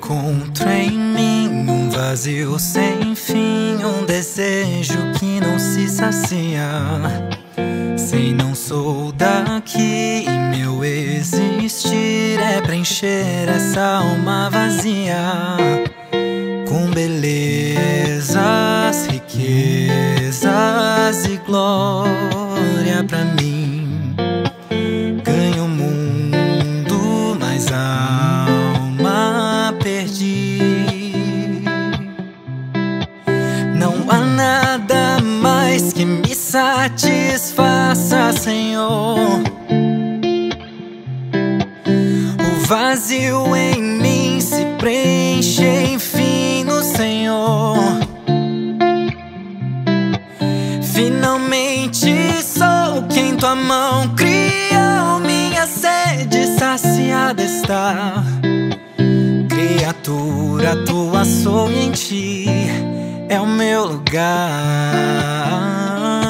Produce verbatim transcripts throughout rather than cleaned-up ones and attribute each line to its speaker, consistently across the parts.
Speaker 1: encontro em mim um vazio sem fim, um desejo que não se sacia. Sei, não sou daqui e meu existir é preencher essa alma vazia com belezas, riquezas e glória pra mim. Ganho o mundo, mas a alma perdi. Não há nada mais que me satisfaça, Senhor. O vazio em mim se preenche, enfim, no Senhor. Finalmente sou quem tua mão criou, minha sede saciada está. Criatura tua sou e em ti é o meu lugar.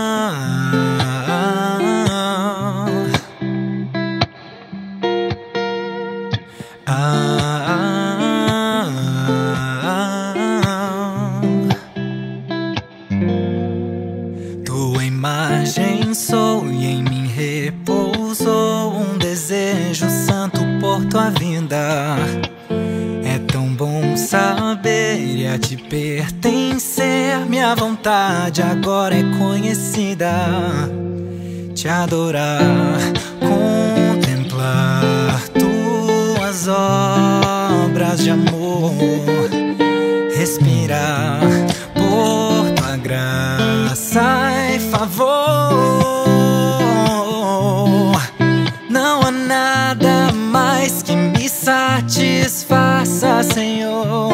Speaker 1: Tua imagem sou e em mim repousou um desejo santo por tua vinda. É tão bom saber e a te pertencer. Minha vontade agora é conhecida. Te adorar, contemplar tuas obras de amor, respirar por tua graça e favor. Não há nada mais que me satisfaça, Senhor.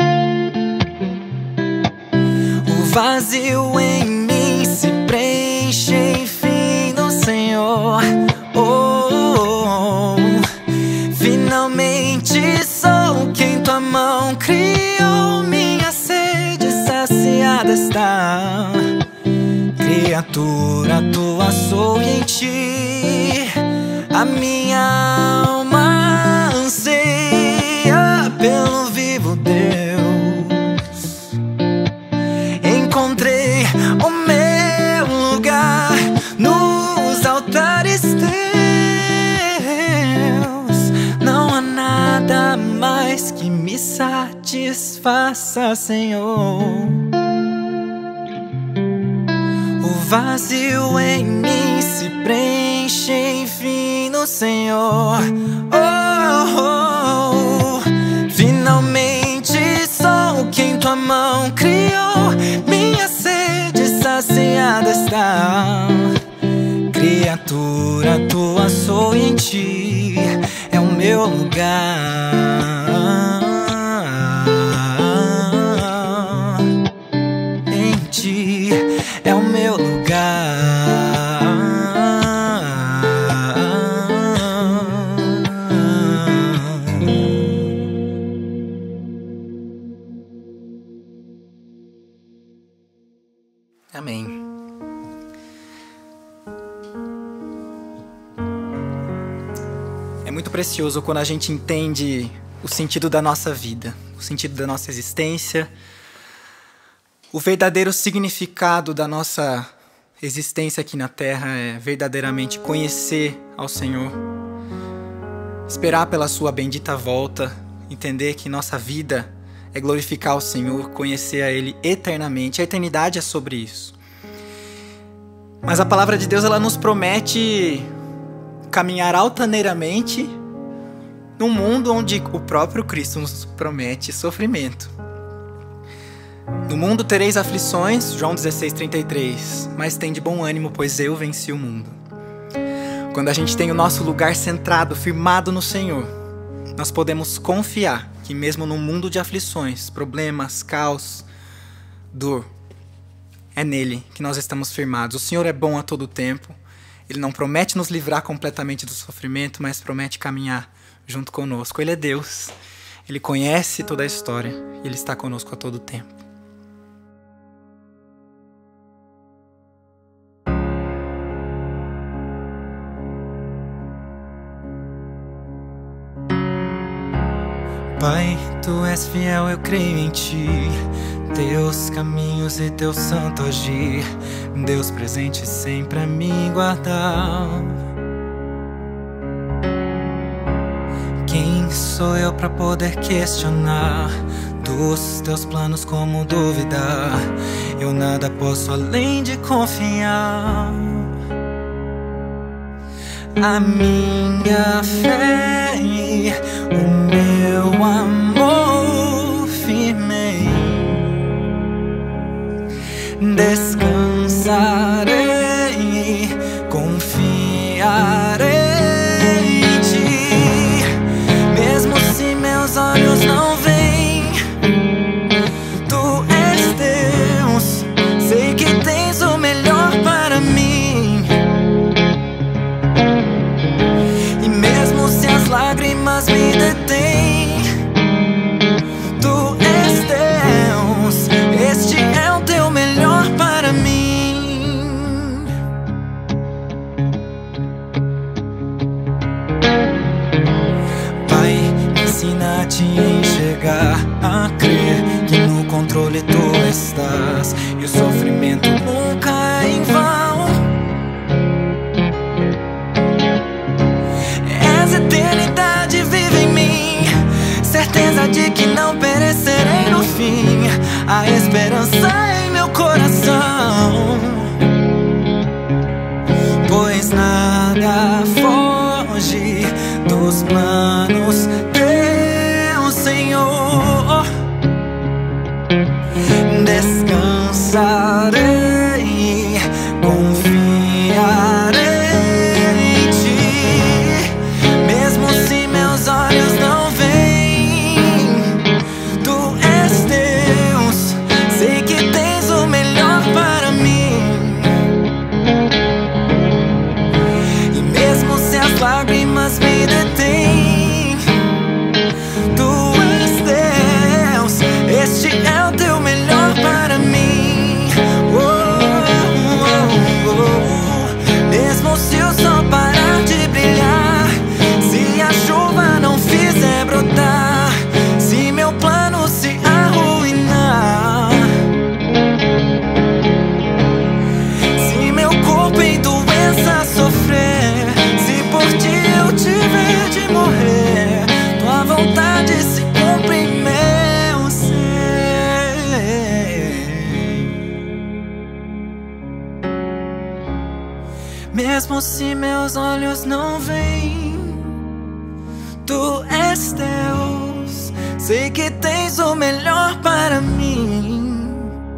Speaker 1: O vazio em mim se preenche, enfim, no Senhor. Oh, oh, oh. Finalmente sou quem tua mão criou, minha sede saciada está. Criatura tua sou e em ti a minha alma anseia pelo vivo Deus. Encontrei o meu lugar nos altares teus. Não há nada mais que me satisfaça, Senhor. O vazio em mim se preenche, enfim, no Senhor. Oh, oh, oh. Finalmente sou quem tua mão criou, minha sede saciada está. Criatura tua sou e em ti é o meu lugar. Em ti é o meu lugar. Amém. É muito precioso quando a gente entende o sentido da nossa vida, o sentido da nossa existência, o verdadeiro significado da nossa existência aqui na Terra é verdadeiramente conhecer ao Senhor, esperar pela sua bendita volta, entender que nossa vida é glorificar o Senhor, conhecer a Ele eternamente. A eternidade é sobre isso. Mas a palavra de Deus, ela nos promete caminhar altaneiramente num mundo onde o próprio Cristo nos promete sofrimento. No mundo tereis aflições, João dezesseis, trinta e três, mas tem de bom ânimo, pois eu venci o mundo. Quando a gente tem o nosso lugar centrado, firmado no Senhor, nós podemos confiar que mesmo no mundo de aflições, problemas, caos, dor, é nele que nós estamos firmados. O Senhor é bom a todo tempo. Ele não promete nos livrar completamente do sofrimento, mas promete caminhar junto conosco. Ele é Deus. Ele conhece toda a história e Ele está conosco a todo tempo. Pai, Tu és fiel, eu creio em Ti, Teus caminhos e Teu santo agir, Deus presente sempre a me guardar. Quem sou eu pra poder questionar dos Teus planos, como duvidar? Eu nada posso além de confiar. A minha fé e o meu amor firmei, descansarei, confiarei em Ti. Mesmo se meus olhos não veem, Tu és Deus, sei que tens o melhor para mim. E mesmo se as lágrimas me detêm, Tu és Deus, este é o Teu melhor para mim. Pai, me ensina a Te enxergar, a crer que no controle Tu estás, e o sofrimento nunca é em vão. És eternidade vive em mim, certeza de que não perecerei no fim, a esperança em meu coração. Pois nada foge dos planos Teu, Senhor. Descansarei, confiarei em Ti. Mesmo se meus olhos não veem, Tu és Deus, sei que tens o melhor para mim. E mesmo se as lágrimas me detêm, Tu és Deus, este é o Teu melhor para mim. Oh, oh, oh, oh. Mesmo se o sol parar de brilhar, se a chuva não fizer brotar, se meu plano se arruinar, se meu corpo em doença sofrer, se por Ti eu tiver de morrer, Tua vontade se cumpre em meu ser. Mesmo se meus olhos não veem, Tu és Deus, sei que tens o melhor para mim.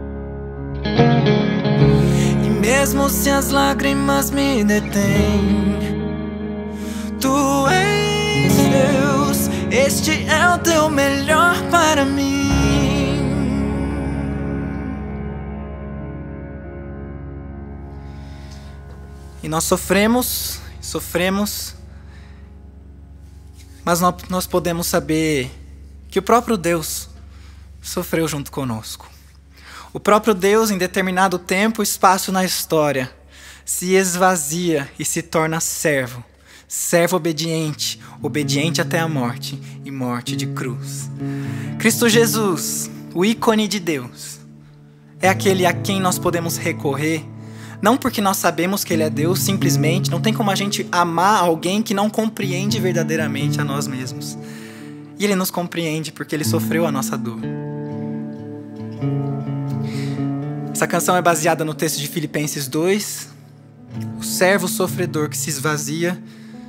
Speaker 1: E mesmo se as lágrimas me detêm, Tu és Deus, este é o Teu melhor para mim. E nós sofremos, sofremos, mas nós podemos saber que o próprio Deus sofreu junto conosco. O próprio Deus, em determinado tempo e espaço na história, se esvazia e se torna servo. Servo obediente, obediente até a morte, e morte de cruz. Cristo Jesus, o ícone de Deus, é aquele a quem nós podemos recorrer, não porque nós sabemos que Ele é Deus, simplesmente. Não tem como a gente amar alguém que não compreende verdadeiramente a nós mesmos. E Ele nos compreende porque Ele sofreu a nossa dor. Essa canção é baseada no texto de Filipenses dois. O servo sofredor que se esvazia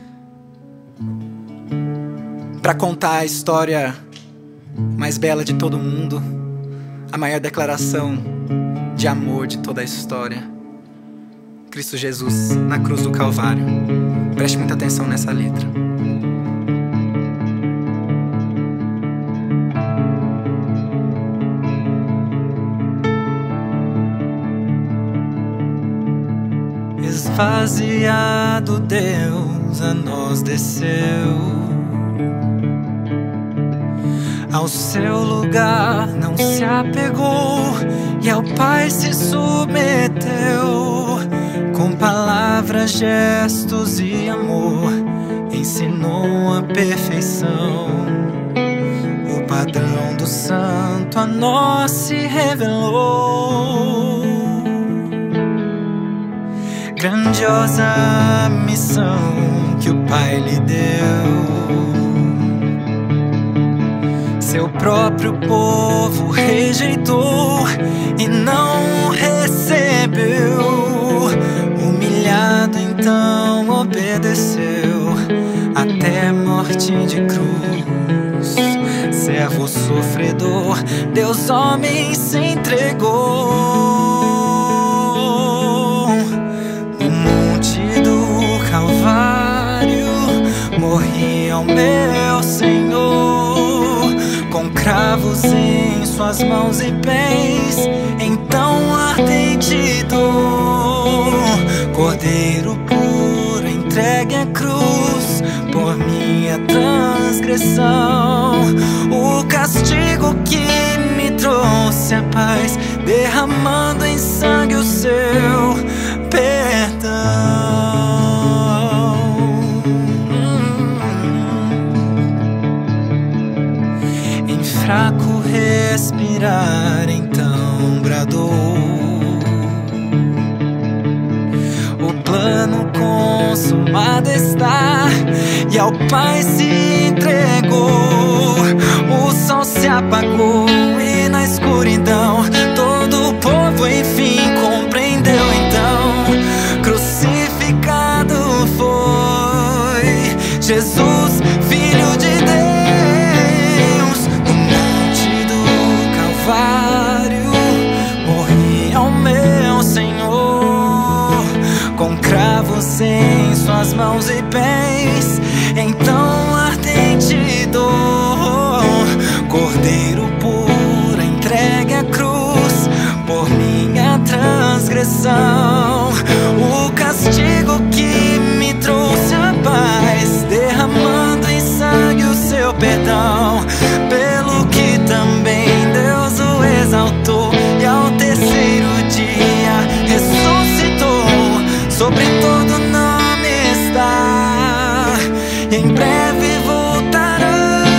Speaker 1: para contar a história mais bela de todo mundo, a maior declaração de amor de toda a história. Cristo Jesus na cruz do Calvário. Preste muita atenção nessa letra. Esvaziado Deus a nós desceu, ao seu lugar não se apegou e ao Pai se submeteu. Com palavras, gestos e amor ensinou a perfeição. a nós se revelou. Grandiosa missão que o Pai lhe deu. Seu próprio povo rejeitou e não recebeu. Humilhado então obedeceu até morte de cruz. Servo sofredor, Deus homem se entregou. No monte do Calvário morri ao meu Senhor, com cravos em suas mãos e pés, então ardente dor. Cordeiro puro entregue à cruz por minha transgressão. O castigo que me trouxe a paz, derramando em sangue o seu perdão. Em fraco respirar, então bradou. O plano consumado está, e ao Pai se entregou. O sol se apagou e na escuridão todo o povo enfim compreendeu. Então crucificado foi Jesus, Filho de Deus. No monte do Calvário morri ao meu Senhor, com cravos em suas mãos e pés, então ardente dor. Cordeiro puro entregue à cruz por minha transgressão. O castigo que me trouxe a paz, derramando em sangue o seu perdão. Pelo que também Deus o exaltou e ao terceiro dia ressuscitou. Sobre todo nome está, e em breve voltará.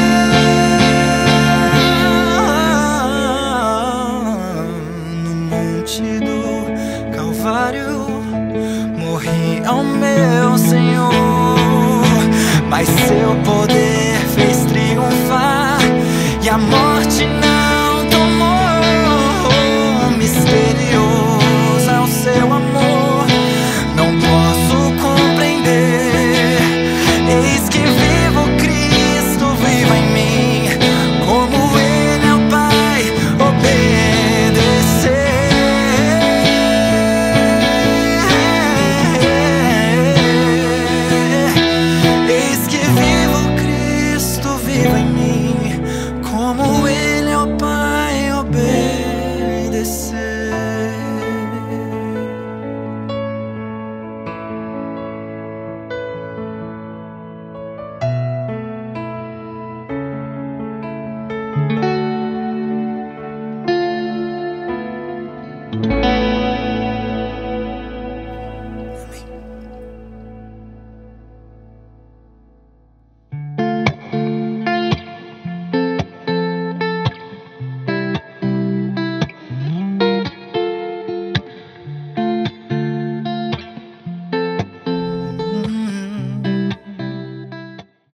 Speaker 1: No monte do Calvário morri ao meu Senhor, mas seu poder